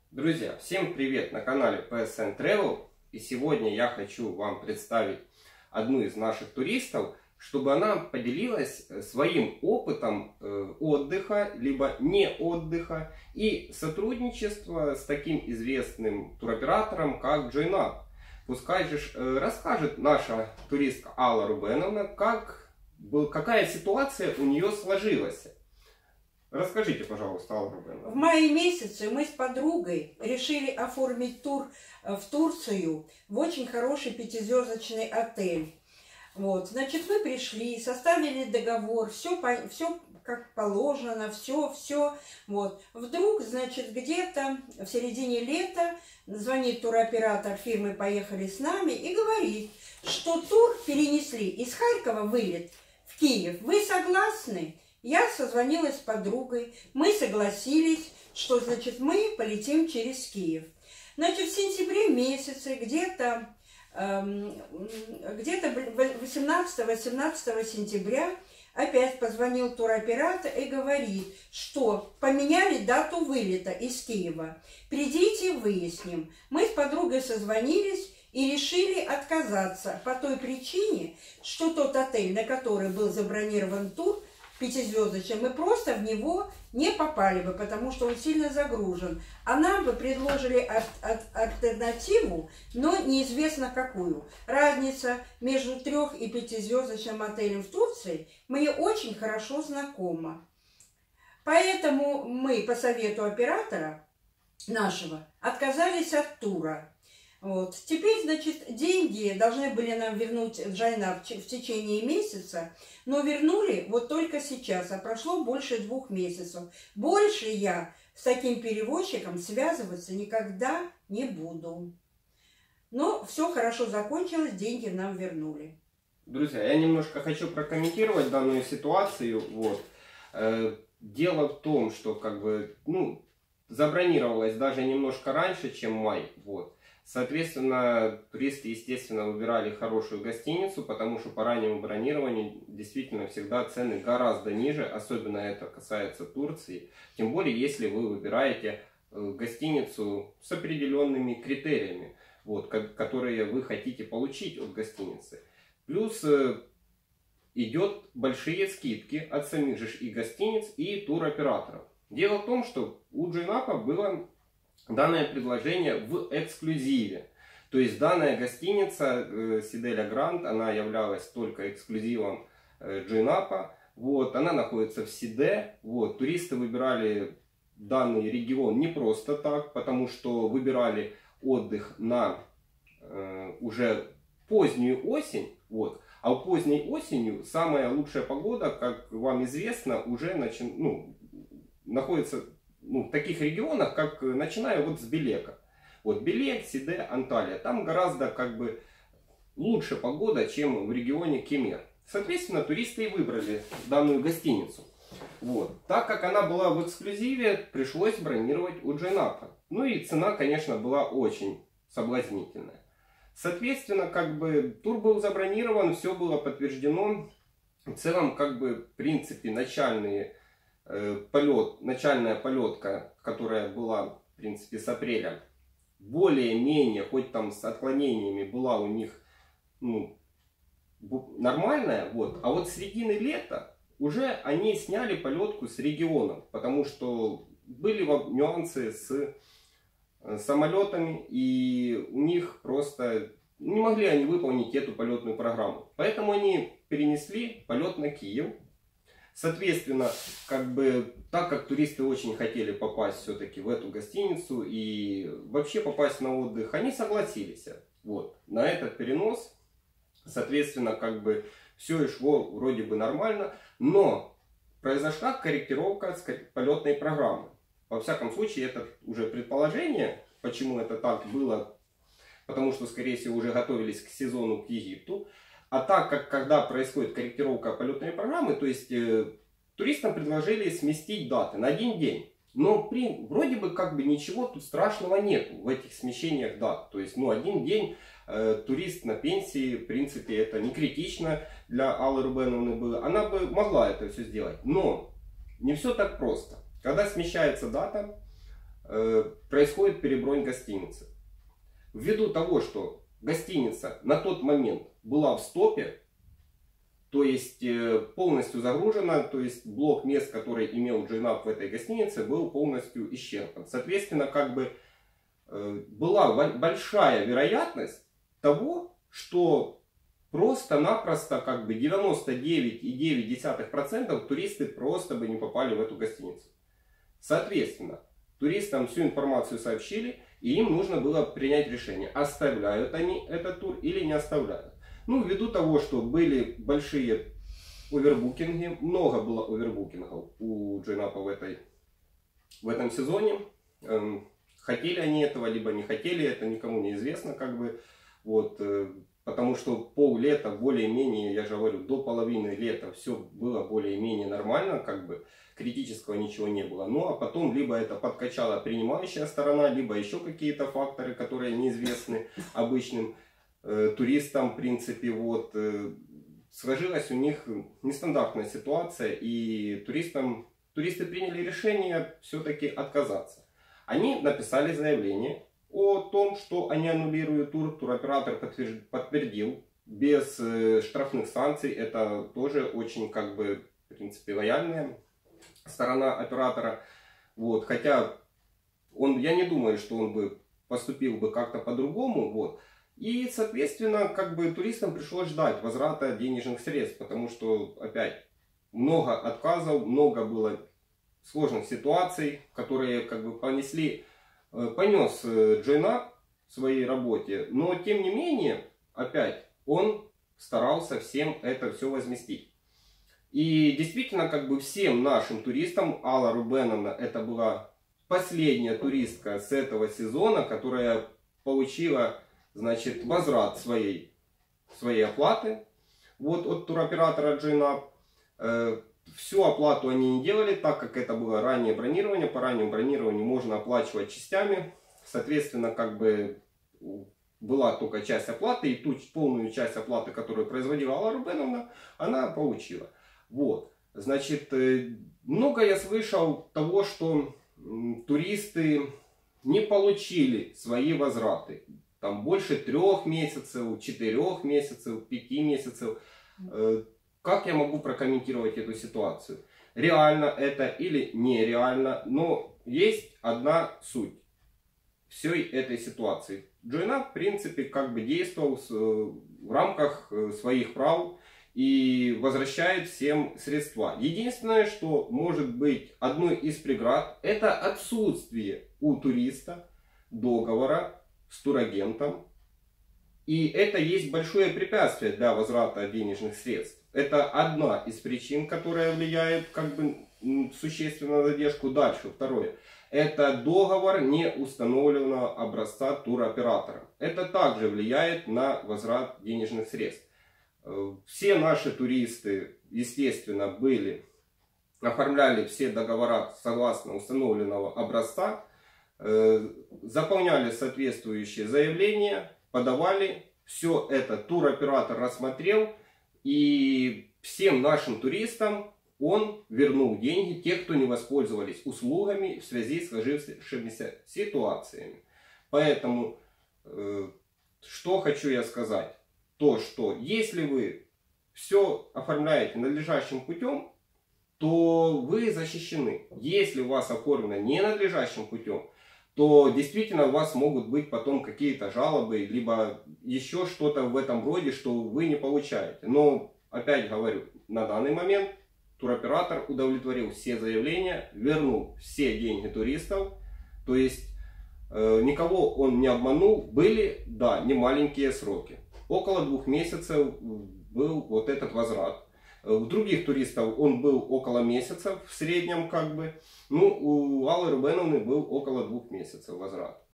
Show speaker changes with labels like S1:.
S1: Друзья, всем привет на канале PSN Travel. И сегодня я хочу вам представить одну из наших туристов, чтобы она поделилась своим опытом отдыха, либо не отдыха и сотрудничества с таким известным туроператором, как Join-up. Пускай же расскажет наша туристка Алла Рубеновна, какая ситуация у нее сложилась. Расскажите, пожалуйста, Алла Рубеновна.
S2: В мае месяце мы с подругой решили оформить тур в Турцию в очень хороший пятизвездочный отель. Вот, значит, мы пришли, составили договор, все как положено, все. Вот. Вдруг, значит, где-то в середине лета звонит туроператор фирмы «Поехали с нами» и говорит, что тур перенесли из Харькова вылет в Киев. Вы согласны? Я созвонилась с подругой, мы согласились, что, значит, мы полетим через Киев. Значит, в сентябре месяце, где-то 18-18 сентября, опять позвонил туроператор и говорит, что поменяли дату вылета из Киева. Придите, выясним. Мы с подругой созвонились и решили отказаться по той причине, что тот отель, на который был забронирован тур, пятизвездочный, мы просто в него не попали бы, потому что он сильно загружен. А нам бы предложили альтернативу, но неизвестно какую. Разница между 3- и 5-звездочным отелем в Турции мне очень хорошо знакома. Поэтому мы по совету оператора нашего отказались от тура. Вот. Теперь, значит, деньги должны были нам вернуть Join-up в течение месяца, но вернули вот только сейчас, а прошло больше 2 месяцев. Больше я с таким перевозчиком связываться никогда не буду. Но все хорошо закончилось, деньги нам вернули.
S1: Друзья, я немножко хочу прокомментировать данную ситуацию. Вот. Дело в том, что забронировалось даже немножко раньше, чем май. Вот. Соответственно, туристы, естественно, выбирали хорошую гостиницу, потому что по раннему бронированию действительно всегда цены гораздо ниже, особенно это касается Турции. Тем более, если вы выбираете гостиницу с определенными критериями, вот, которые вы хотите получить от гостиницы. Плюс идет большие скидки от самих же и гостиниц, и туроператоров. Дело в том, что у Join-up было данное предложение в эксклюзиве. То есть данная гостиница Сиделя Гранд, она являлась только эксклюзивом Join-up. Вот, она находится в Сиде. Вот, туристы выбирали данный регион не просто так, потому что выбирали отдых на уже позднюю осень. Вот. А поздней осенью самая лучшая погода, как вам известно, уже находится в таких регионах, как начиная вот с Белека. Вот Белек, Сиде, Анталия. Там гораздо лучше погода, чем в регионе Кемер. Соответственно, туристы и выбрали данную гостиницу. Вот. Так как она была в эксклюзиве, пришлось бронировать у Join-up. Ну и цена, конечно, была очень соблазнительная. Соответственно, тур был забронирован, все было подтверждено. В целом, в принципе, начальная полетка, которая была, в принципе, с апреля, более-менее, хоть там с отклонениями, была у них нормальная. Вот. А вот с середины лета уже они сняли полетку с регионов, потому что были нюансы с самолетами, и у них просто не могли они выполнить эту полетную программу. Поэтому они перенесли полет на Киев. Соответственно, так как туристы очень хотели попасть все-таки в эту гостиницу и вообще попасть на отдых, они согласились вот, на этот перенос. Соответственно, все и шло вроде бы нормально, но произошла корректировка полетной программы. Во всяком случае, это уже предположение, почему это так было, потому что, скорее всего, уже готовились к сезону к Египту. А так как, когда происходит корректировка полетной программы, то есть туристам предложили сместить даты на 1 день. Но вроде бы ничего тут страшного нет в этих смещениях дат. То есть 1 день турист на пенсии, в принципе, это не критично для Аллы Рубеновны было. Она бы могла это все сделать. Но не все так просто. Когда смещается дата, происходит перебронь гостиницы. Ввиду того, что гостиница на тот момент была в стопе, то есть полностью загружена, то есть блок мест, который имел Join-Up в этой гостинице, был полностью исчерпан. Соответственно, как бы была большая вероятность того, что просто-напросто как бы 99,9% туристы просто бы не попали в эту гостиницу. Соответственно, туристам всю информацию сообщили, и им нужно было принять решение, оставляют они этот тур или не оставляют. Ну, ввиду того, что были большие овербукинги, много было овербукингов у Join-Up в этом сезоне. Хотели они этого, либо не хотели, это никому не известно, как бы, вот, потому что пол-лета более-менее, я же говорю, до половины лета все было более-менее нормально, как бы, критического ничего не было. Ну, а потом, либо это подкачала принимающая сторона, либо еще какие-то факторы, которые неизвестны обычным туристам, в принципе, вот, сложилась у них нестандартная ситуация, и туристы приняли решение все-таки отказаться. Они написали заявление о том, что они аннулируют тур. Туроператор подтвердил без штрафных санкций. Это тоже очень, как бы, в принципе, лояльная сторона оператора. Вот. Хотя я не думаю, что он бы поступил бы как-то по-другому. Вот. И, соответственно, как бы туристам пришлось ждать возврата денежных средств, потому что, опять, много отказов, много было сложных ситуаций, которые как бы понес Join-Up в своей работе, но тем не менее, опять, он старался всем это все возместить. И действительно, как бы всем нашим туристам, Алла Рубеновна, это была последняя туристка с этого сезона, которая получила, значит, возврат своей оплаты вот, от туроператора Join-Up. Всю оплату они не делали, так как это было раннее бронирование. По раннему бронированию можно оплачивать частями. Соответственно, как бы была только часть оплаты, и ту полную часть оплаты, которую производила Алла Рубеновна, она получила. Вот. Значит, много я слышал того, что туристы не получили свои возвраты. Там больше 3 месяцев, 4 месяцев, 5 месяцев. Как я могу прокомментировать эту ситуацию? Реально это или нереально? Но есть одна суть всей этой ситуации. Join-Up, в принципе, как бы действовал в рамках своих прав и возвращает всем средства. Единственное, что может быть одной из преград, это отсутствие у туриста договора с турагентом. И это есть большое препятствие для возврата денежных средств. Это одна из причин, которая влияет как бы существенно на задержку. Дальше, второе. Это договор неустановленного образца туроператора. Это также влияет на возврат денежных средств. Все наши туристы, естественно, оформляли все договора согласно установленного образца, заполняли соответствующие заявления, подавали. Все это туроператор рассмотрел. И всем нашим туристам он вернул деньги, те, кто не воспользовались услугами в связи с сложившимися ситуациями. Поэтому, что хочу я сказать? То, что если вы все оформляете надлежащим путем, то вы защищены. Если у вас оформлено ненадлежащим путем, то действительно у вас могут быть потом какие-то жалобы, либо еще что-то в этом роде, что вы не получаете. Но, опять говорю, на данный момент туроператор удовлетворил все заявления, вернул все деньги туристов, то есть никого он не обманул. Были, да, немаленькие сроки. Около 2 месяцев был вот этот возврат. У других туристов он был около месяца в среднем, как бы. Ну, у Аллы Рубеновны был около 2 месяцев возврат.